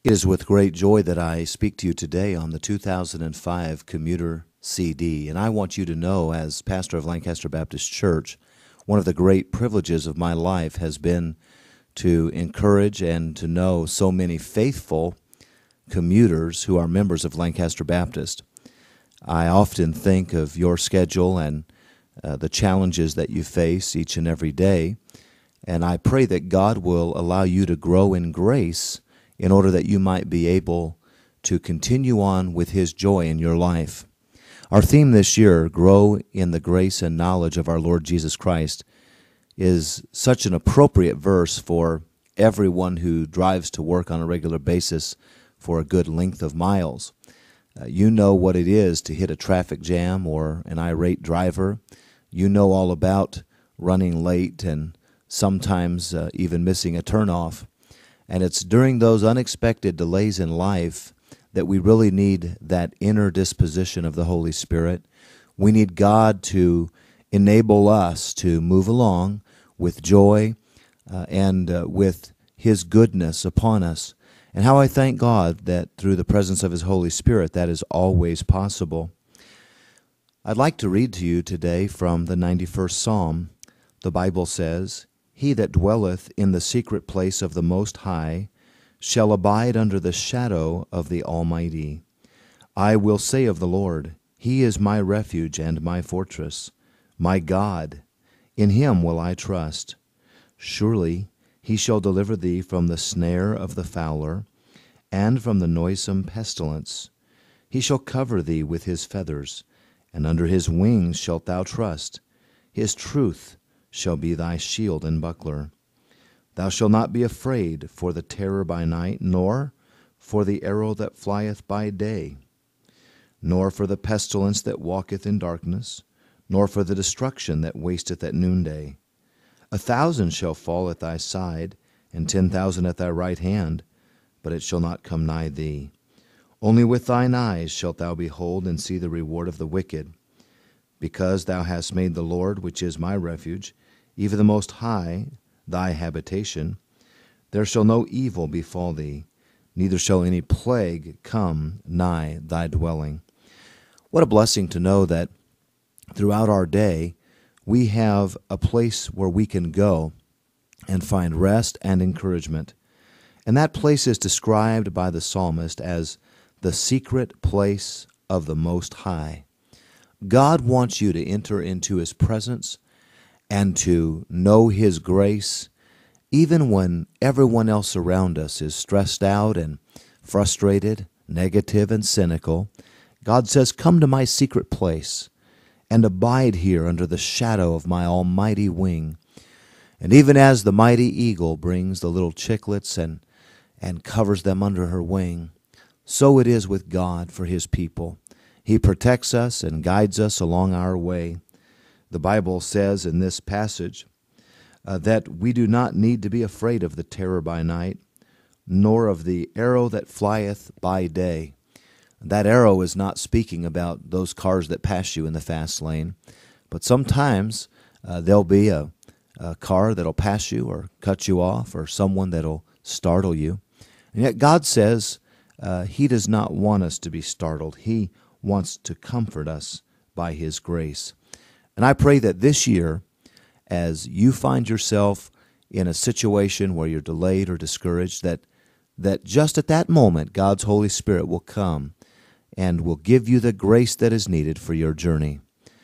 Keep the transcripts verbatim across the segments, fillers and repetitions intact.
It is with great joy that I speak to you today on the two thousand five Commuter C D, and I want you to know, as pastor of Lancaster Baptist Church, one of the great privileges of my life has been to encourage and to know so many faithful commuters who are members of Lancaster Baptist. I often think of your schedule and uh, the challenges that you face each and every day, and I pray that God will allow you to grow in grace in order that you might be able to continue on with His joy in your life. Our theme this year, Grow in the Grace and Knowledge of our Lord Jesus Christ, is such an appropriate verse for everyone who drives to work on a regular basis for a good length of miles. Uh, you know what it is to hit a traffic jam or an irate driver. You know all about running late and sometimes uh, even missing a turnoff. And it's during those unexpected delays in life that we really need that inner disposition of the Holy Spirit. We need God to enable us to move along with joy uh, and uh, with His goodness upon us. And how I thank God that through the presence of His Holy Spirit that is always possible. I'd like to read to you today from the ninety-first Psalm. The Bible says, "He that dwelleth in the secret place of the Most High shall abide under the shadow of the Almighty. I will say of the Lord, He is my refuge and my fortress, my God, in Him will I trust. Surely He shall deliver thee from the snare of the fowler, and from the noisome pestilence. He shall cover thee with His feathers, and under His wings shalt thou trust. His truth shall be thy shield and buckler. Thou shalt not be afraid for the terror by night, nor for the arrow that flieth by day, nor for the pestilence that walketh in darkness, nor for the destruction that wasteth at noonday. A thousand shall fall at thy side, and ten thousand at thy right hand, but it shall not come nigh thee. Only with thine eyes shalt thou behold and see the reward of the wicked. Because thou hast made the Lord, which is my refuge, even the Most High, thy habitation, there shall no evil befall thee, neither shall any plague come nigh thy dwelling." What a blessing to know that throughout our day we have a place where we can go and find rest and encouragement. And that place is described by the psalmist as the secret place of the Most High. God wants you to enter into His presence and to know His grace, even when everyone else around us is stressed out and frustrated, negative and cynical. God says, "Come to my secret place and abide here under the shadow of my almighty wing." And even as the mighty eagle brings the little chicklets and, and covers them under her wing, so it is with God for His people. He protects us and guides us along our way. The Bible says in this passage uh, that we do not need to be afraid of the terror by night, nor of the arrow that flieth by day. That arrow is not speaking about those cars that pass you in the fast lane, but sometimes uh, there'll be a, a car that'll pass you or cut you off, or someone that'll startle you. And yet God says uh, He does not want us to be startled. He wants to comfort us by His grace. And I pray that this year, as you find yourself in a situation where you're delayed or discouraged, that that just at that moment, God's Holy Spirit will come and will give you the grace that is needed for your journey.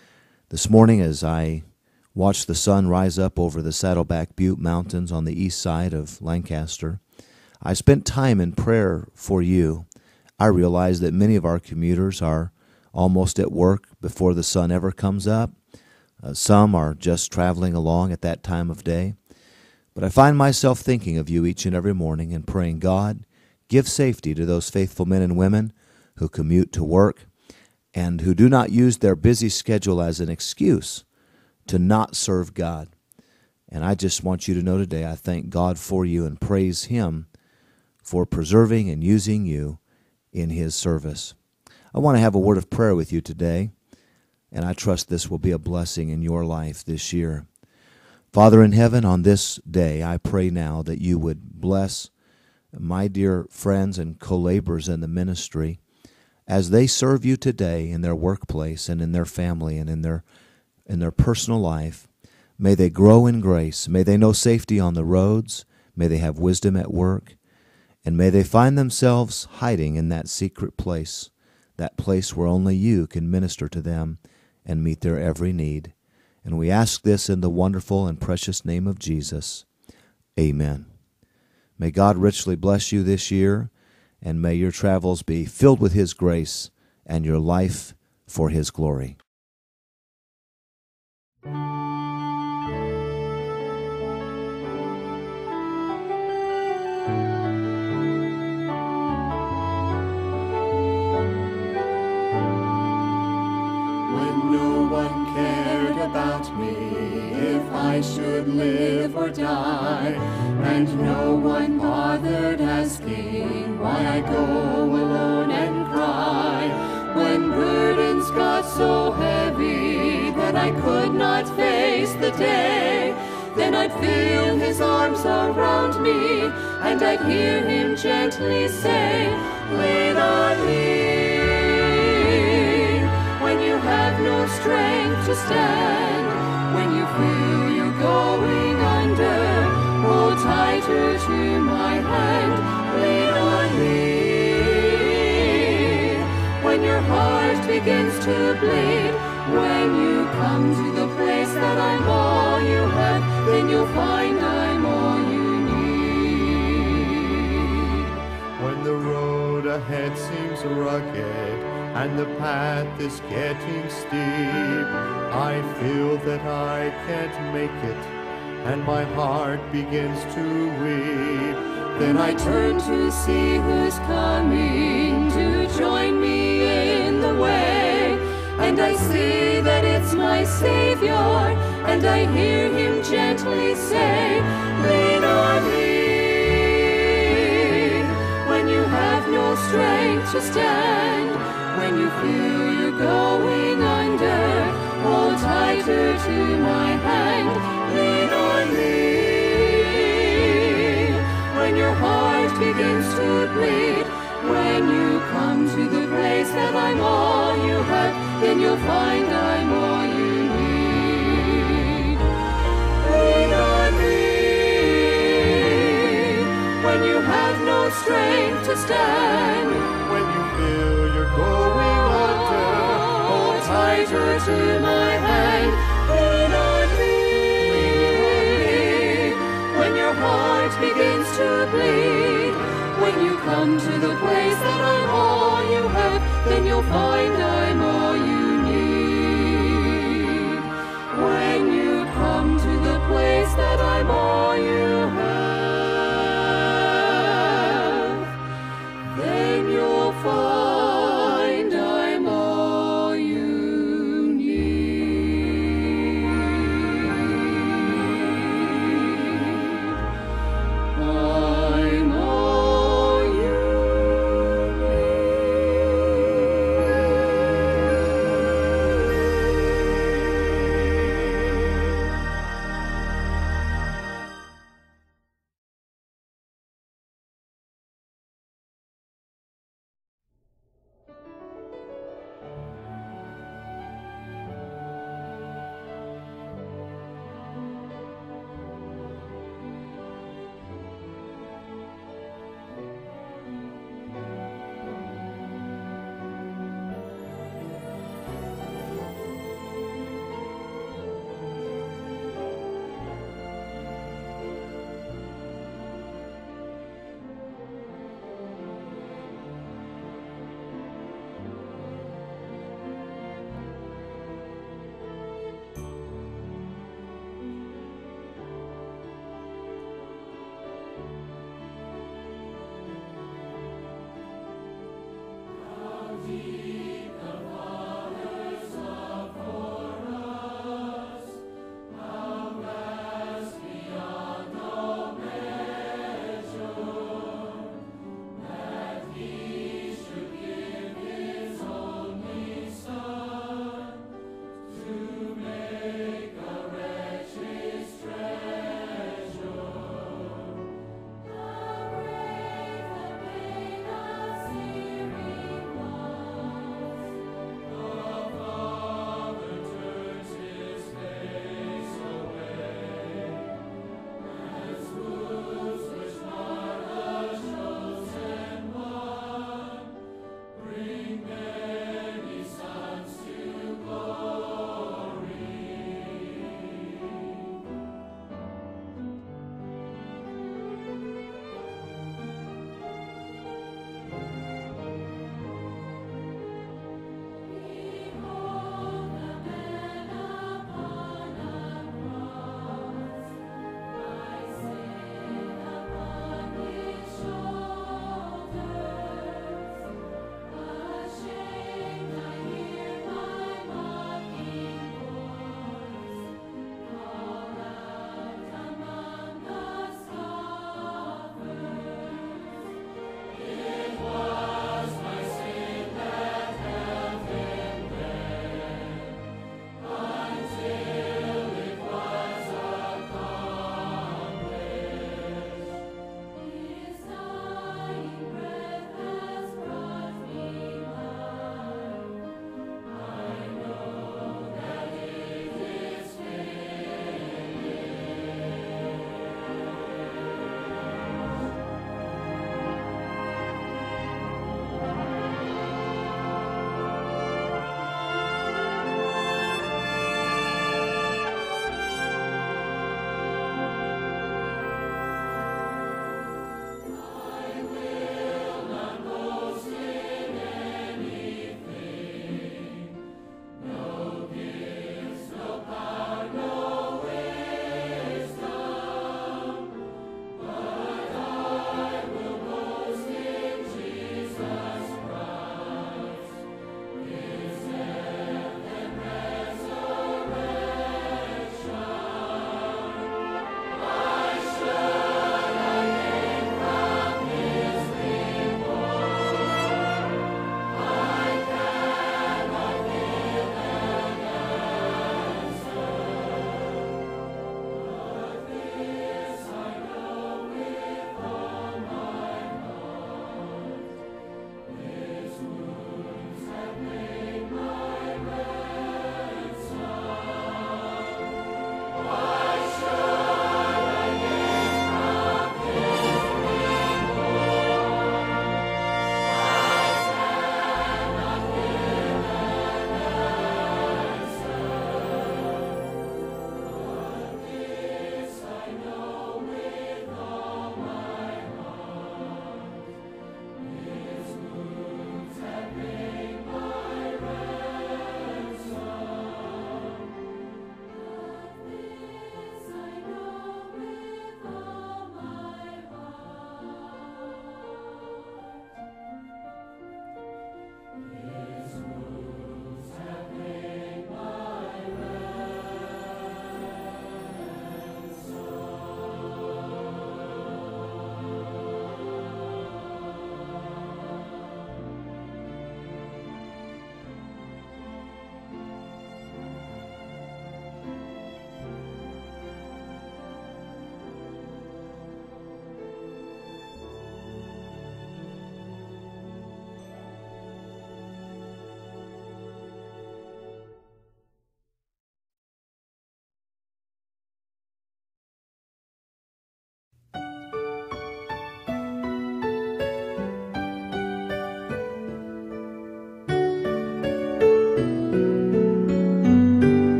This morning, as I watched the sun rise up over the Saddleback Butte Mountains on the east side of Lancaster, I spent time in prayer for you. I realize that many of our commuters are almost at work before the sun ever comes up. Uh, some are just traveling along at that time of day. But I find myself thinking of you each and every morning and praying, God, give safety to those faithful men and women who commute to work and who do not use their busy schedule as an excuse to not serve God. And I just want you to know today, I thank God for you and praise Him for preserving and using you in His service. I want to have a word of prayer with you today, and I trust this will be a blessing in your life this year. Father in heaven, on this day, I pray now that you would bless my dear friends and co-laborers in the ministry, as they serve you today in their workplace and in their family and in their in their personal life, may they grow in grace. May they know safety on the roads. May they have wisdom at work. And may they find themselves hiding in that secret place, that place where only you can minister to them and meet their every need. And we ask this in the wonderful and precious name of Jesus. Amen. May God richly bless you this year, and may your travels be filled with His grace and your life for His glory. About me, if I should live or die, and no one bothered asking why I go alone and cry. When burdens got so heavy that I could not face the day, then I'd feel His arms around me, and I'd hear Him gently say, lean on me. When you have no strength to stand, when you feel you're going under, hold tighter to my hand, lean on me. When your heart begins to bleed, when you come to the place that I'm all you have, then you'll find I'm all you need. When the road ahead seems rugged, and the path is getting steep, I feel that I can't make it, and my heart begins to weep. Then I turn to see who's coming to join me in the way, and I see that it's my Savior, and I hear Him gently say, lean on me. When you have no strength to stand, when you feel you're going under, hold tighter to my hand, lean on me. When your heart begins to bleed, when you come to the place that I'm all you have, then you'll find I'm all you need. Lean on me. When you have no strength to stand, when you feel you're going under, hold tighter to my hand, lean on me. When your heart begins to bleed, when you come to the place that I'm all you have, then you'll find I'm all you need. When you come to the place that I'm all you have, then you'll find I'm all you need. I'm all you need.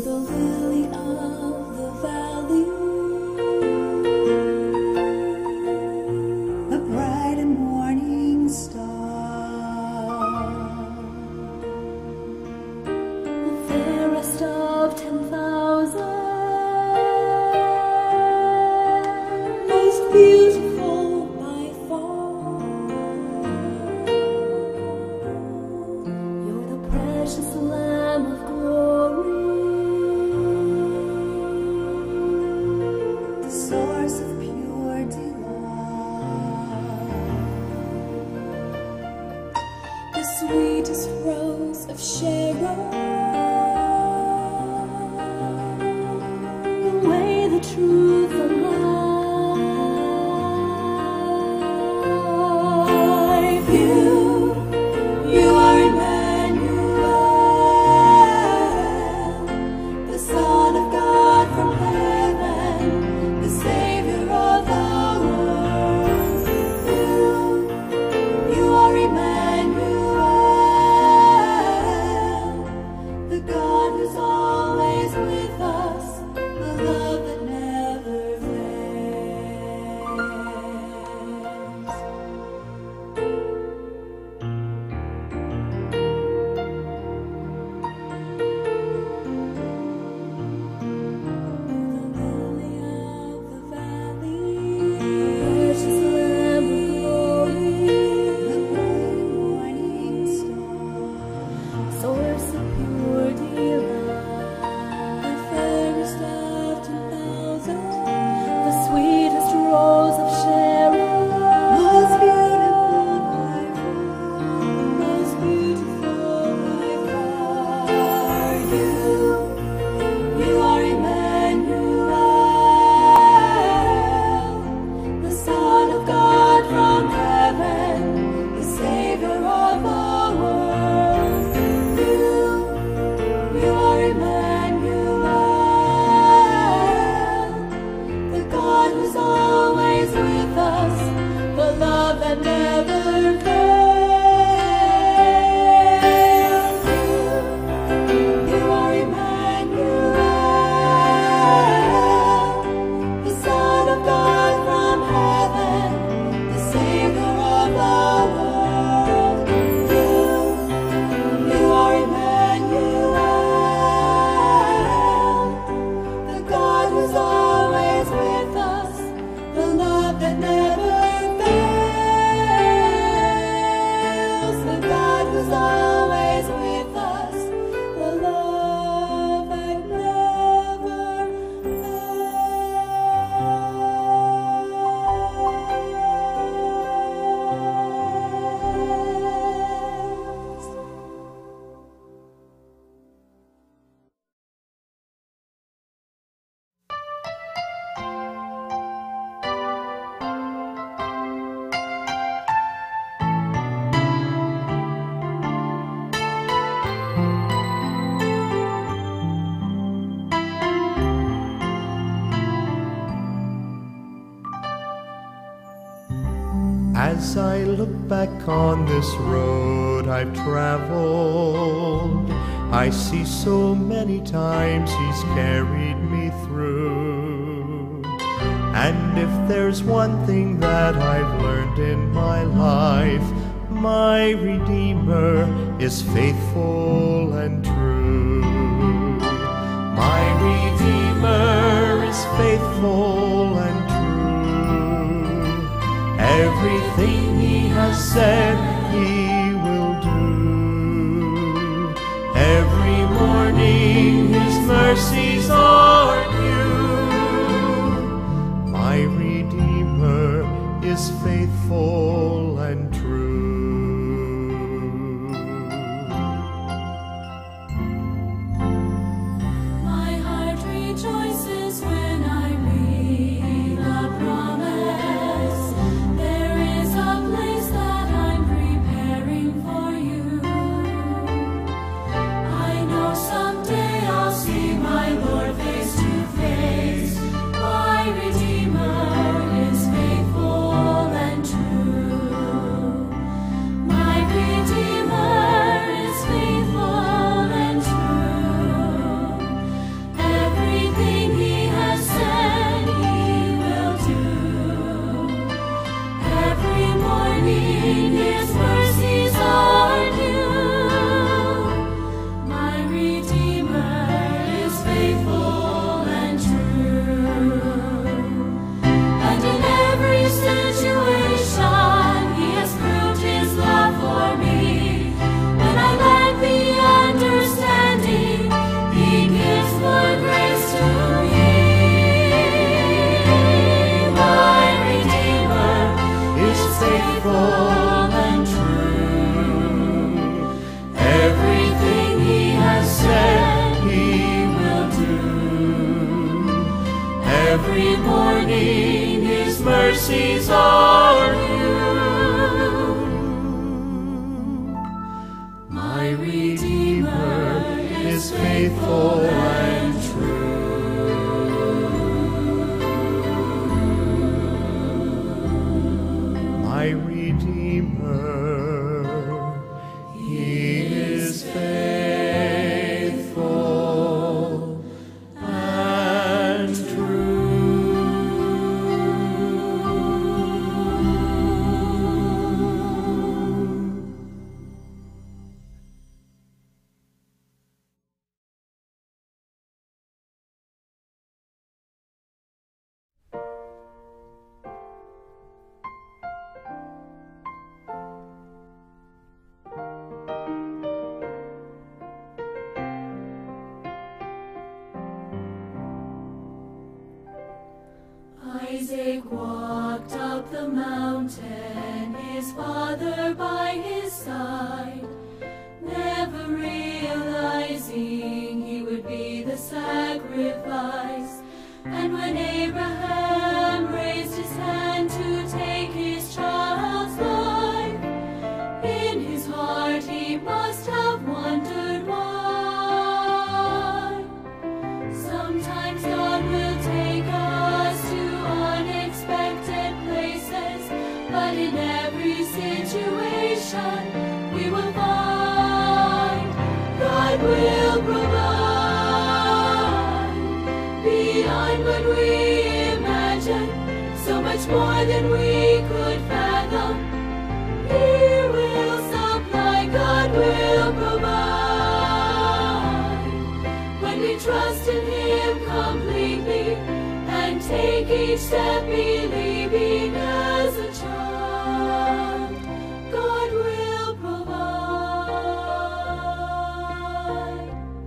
the lily of the valley, the bright and morning star, the fairest of ten thousand, most beautiful by far. You're the precious Lamb of glory, the source of pure delight, the sweetest rose of Sharon, the way, the truth, the life. You, you are Emmanuel, the Son of God from heaven, the Savior of the world. You, you are Emmanuel, the God who's always with us, the love that never fails. The lily of the valley, precious Lamb of glory, the bright morning star, source of pure delight, the fairest of ten thousand, the sweetest rose of Sharon, most beautiful by far, most beautiful by far. You, you are Emmanuel, the Son of God from heaven, the Savior of the world. You, you are Emmanuel, the God who's always with us, the love that never fails. You, you are Emmanuel, the Son of God from heaven, the Savior of the world. You, you are Emmanuel, the God who's always with us, the love that never fails. The God who's always with us, the love that never fails. As I look back on this road I've traveled, I see so many times He's carried me through. And if there's one thing that I've learned in my life, my Redeemer is faithful and true. My Redeemer is faithful and true. Everything He has said He will do. Every morning His mercies are new. My Redeemer is faithful and true. My heart rejoices when I read the promise. There is a place that I'm preparing for you. I know someday I'll see my Lord face to face. My Redeemer is faithful and true. Every morning His mercies are new. My Redeemer is faithful and true. My Redeemer, He is faithful and Isaac walked up the mountain, his father by his side, never realizing he would be the sacrifice. And when Abraham raised his hand to take his child's life, in his heart he must have wondered why. Sometimes God will take us to unexpected places, but in every situation we will find God will provide beyond what we imagine, so much more than we could fathom. He will supply, God will provide when we trust in Him completely and take each step believing as a child. God will provide.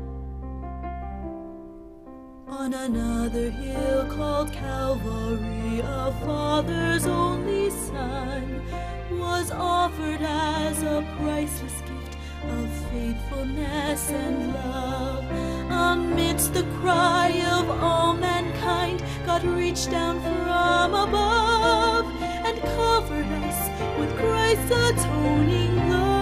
On another hill called Calvary, a father's only son was offered as a priceless gift of faithfulness and love. Amidst the cry of all mankind, God reached down from above and covered us with Christ's atoning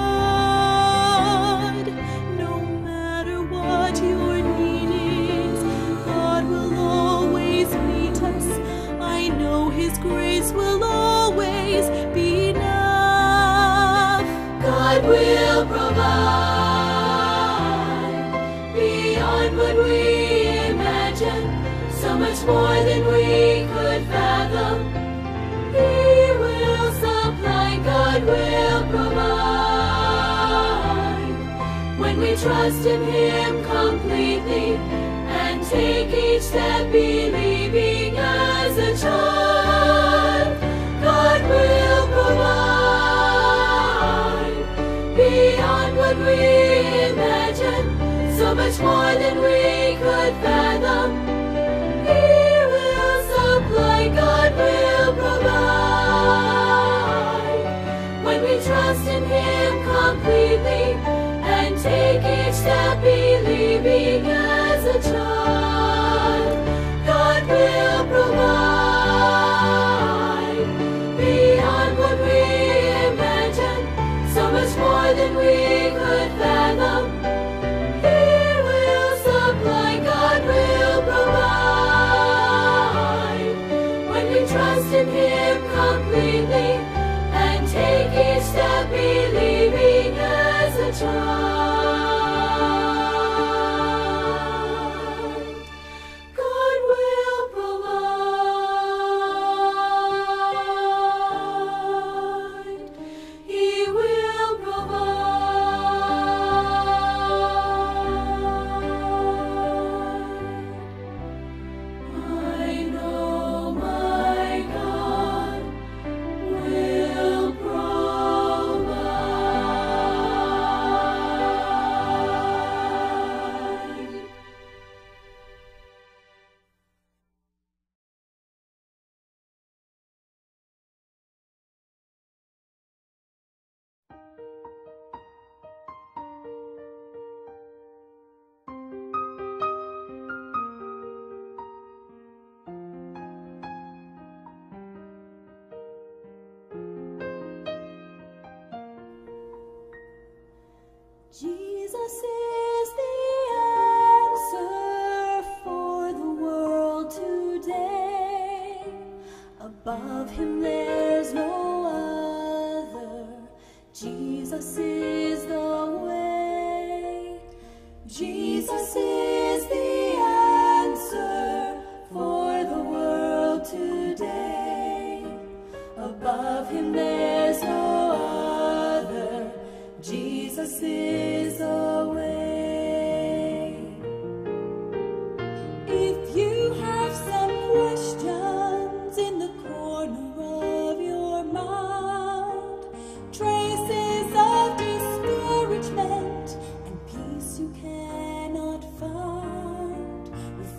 blood. No matter what your need is, God will always meet us. I know His grace will always be enough. God will provide beyond what we imagine, so much more than we could fathom. He will supply, God will provide when we trust in Him completely and take each step believing as a child. God will provide beyond what we imagine, so much more than we could fathom. He will supply, God will provide when we trust in Him completely and take each step believing as a child. God will provide beyond what we imagine, so much more than we could fathom. He will supply, God will provide when we trust in Him completely and take each step believing as a child.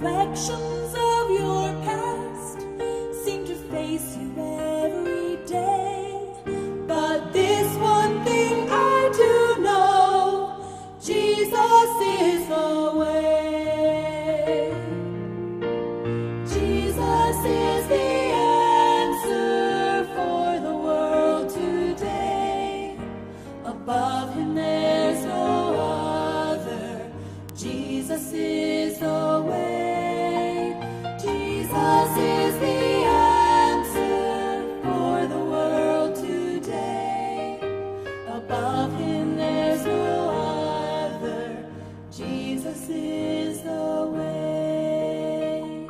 reflections of your past seem to face you every day. But this one thing I do know, Jesus is the way. Jesus is the answer for the world today. Above him there's no other. Jesus is the way. Jesus is the answer for the world today. Above him there's no other. Jesus is the way.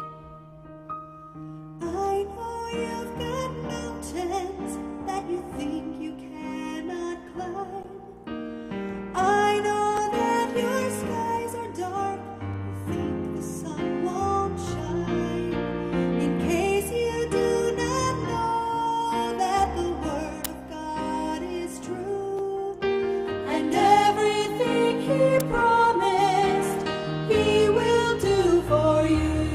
I know you've got mountains that you think you cannot climb. I know that your skies are dark, you think the sun won't shine. In case you do not know that the word of God is true, and everything he promised he will do for you.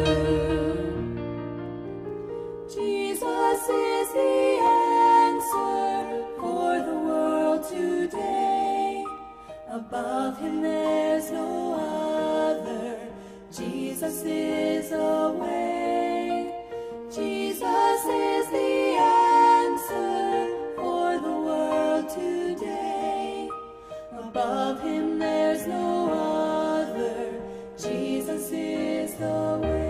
Jesus is the answer for the world today. Above him there's no other. Jesus is the way. Jesus is the answer for the world today. Above him there's no other. Jesus is the way.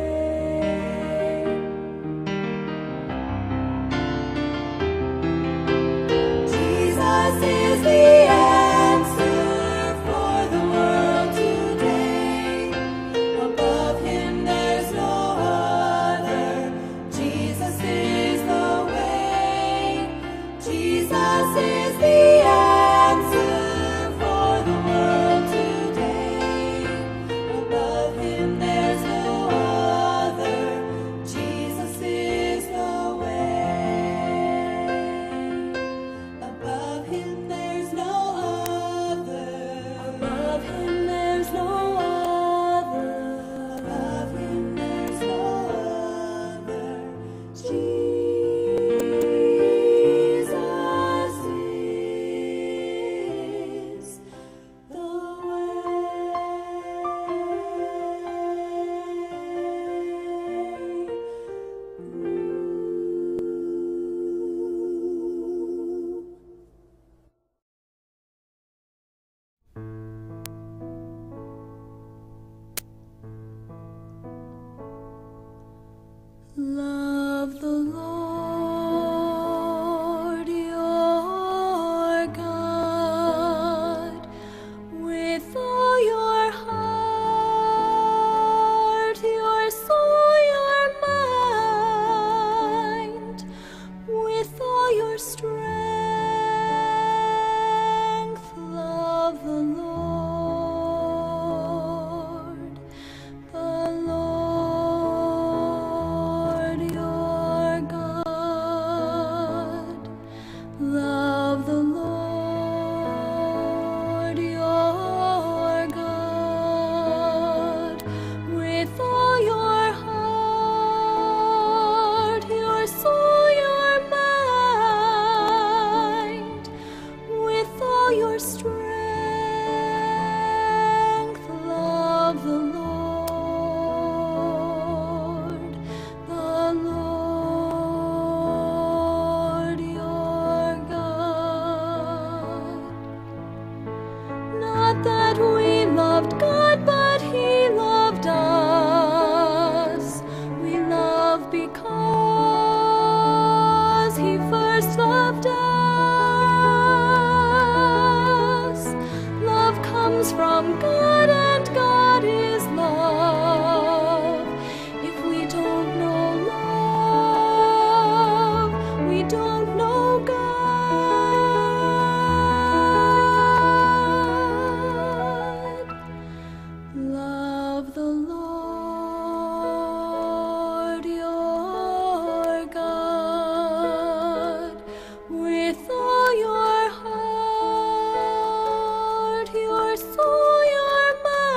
Jesus is the answer for the world today. Above him there's no other. Jesus is the way. Jesus is the answer for the world today. Above him there's no other. Jesus is the way. Above him there's no other. Above him there's no other. Above him there's no other. Jesus is the way. Love the Lord your God with all your heart, your soul, your mind, with all your strength. Love the Lord, the Lord your God. Love the Lord your God with all your heart, your soul, your mind, with all your strength. Love the Lord, the Lord your God. Not that we loved God, but he loved us. We love because he first loved us. Love comes from God, and God is love. If we don't know love, we don't know God. Love the Lord your God with all your heart, your soul, your mind.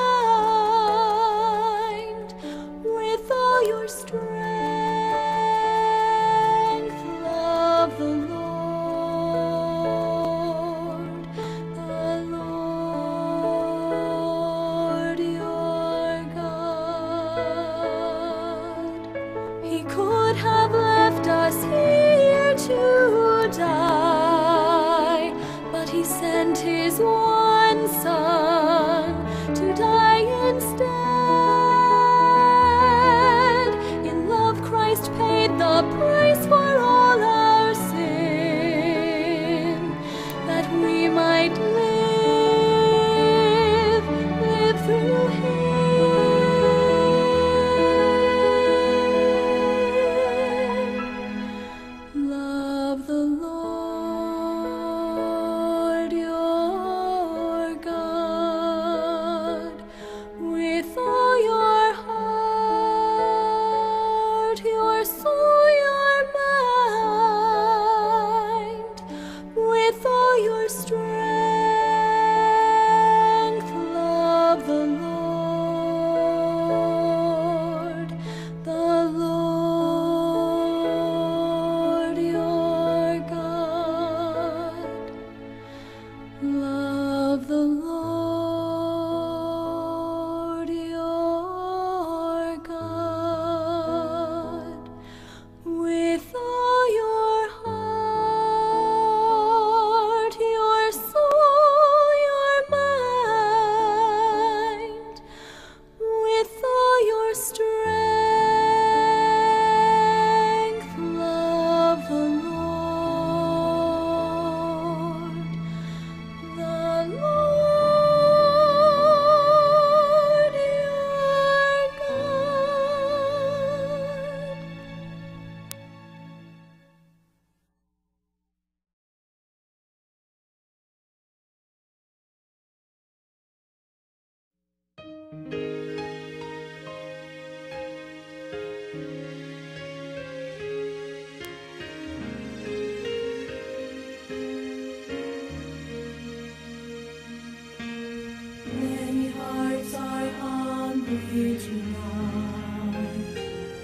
Many hearts are hungry tonight.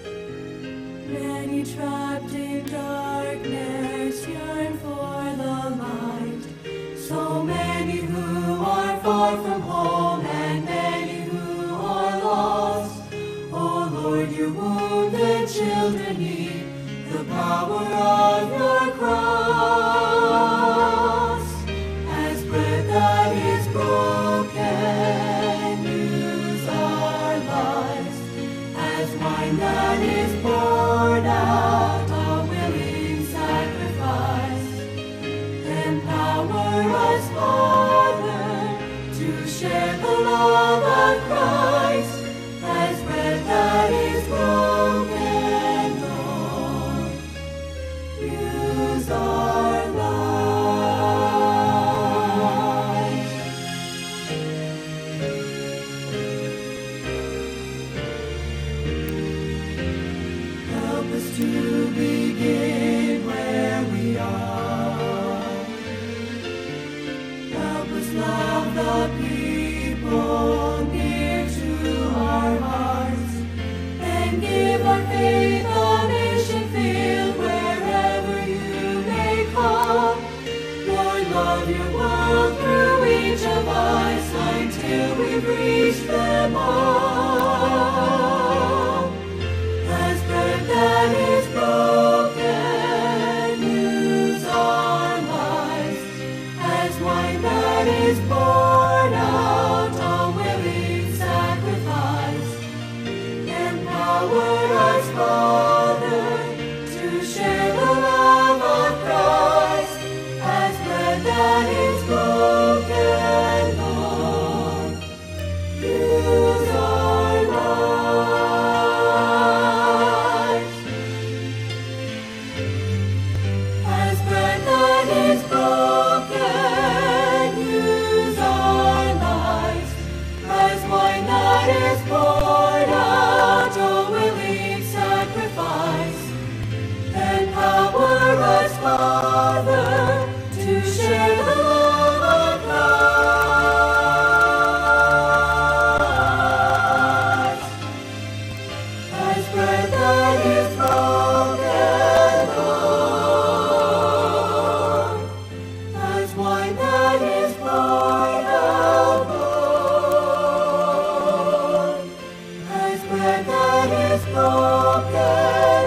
Many trapped in darkness yearn for the light. So many who are far from home and many who are lost. Oh Lord, your wounded children need the power of your cross. As bread that is broken, use our lives. As wine that is poured out, a willing sacrifice. Empower us, Father, to share the love of Christ. As bread that is broken, Lord, use our lives. Help us to begin where we are. Help us love the people near to our hearts, and give our faith a mission field wherever you may call. Lord, love your world through each of us until we've reached them all. As bread that is broken, use our lives. As wine that is poured out, a willing sacrifice. Empower us, Father, to share the love of Christ. As bread that is broken, Lord, use our lives. As bread that is broken, use our lives. As wine that is poured out, a willing sacrifice. Empower us, Father, to share the love of Christ. As bread that is broken, Lord. As wine that is poured out, Lord. As bread that is broken,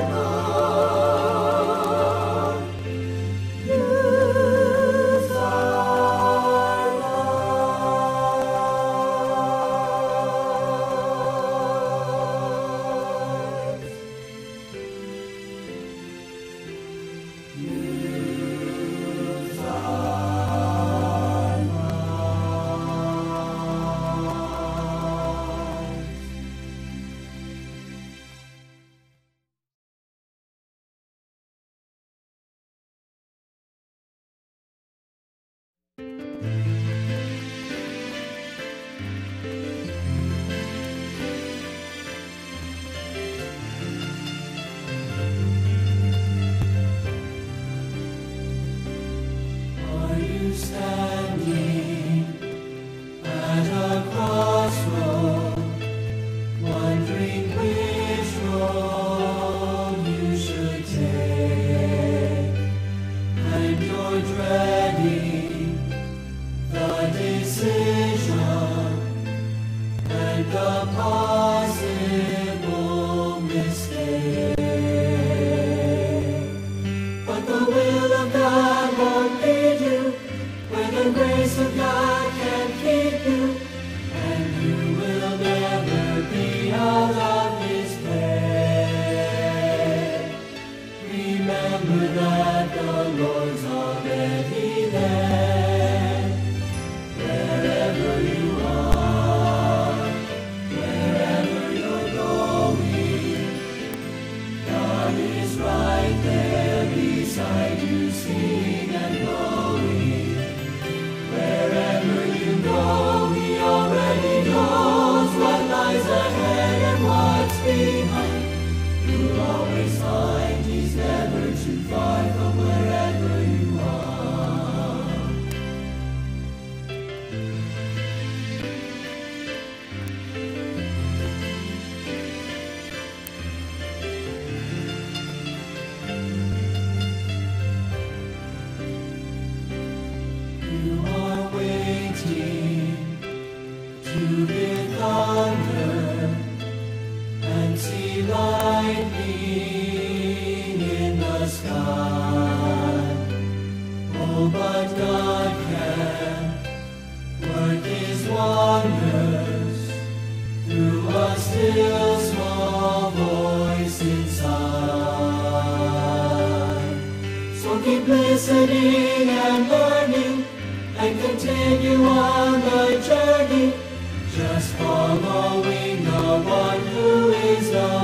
Lord. Use our lives. Use our lives. Are you standing at a crossroad, wondering which road you should take, and you're dreading the decision and the possible mistake? But the will of God won't lead you where the grace of God can keep you, and you will never be out of His way. Remember that the Lord's already there. Wherever you are, wherever You hear thunder and see lightning in the sky. Oh, but God can work His wonders through a still small voice inside. So keep listening and learning and continue on the journey, just following the one who is the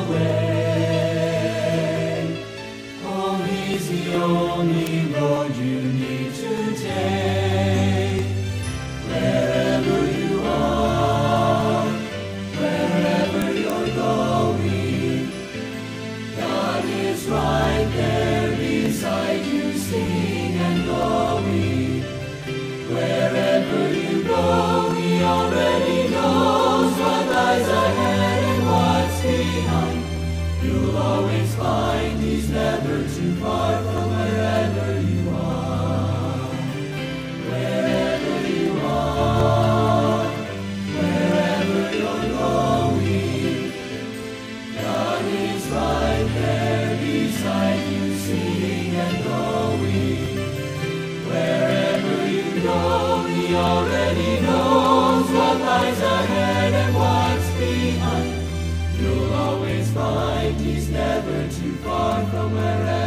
way. Oh, He's the only road you need to take. Wherever you are, wherever you're going, God is right there beside you, singing and glowing. Wherever you go, He already knows what lies ahead and what's behind. You'll always find He's never too far from wherever you are. Wherever you are, wherever you're going, God is right there beside you, singing and glowing. Wherever you go, He already knows what lies ahead and what's behind. You'll always find He's never too far from wherever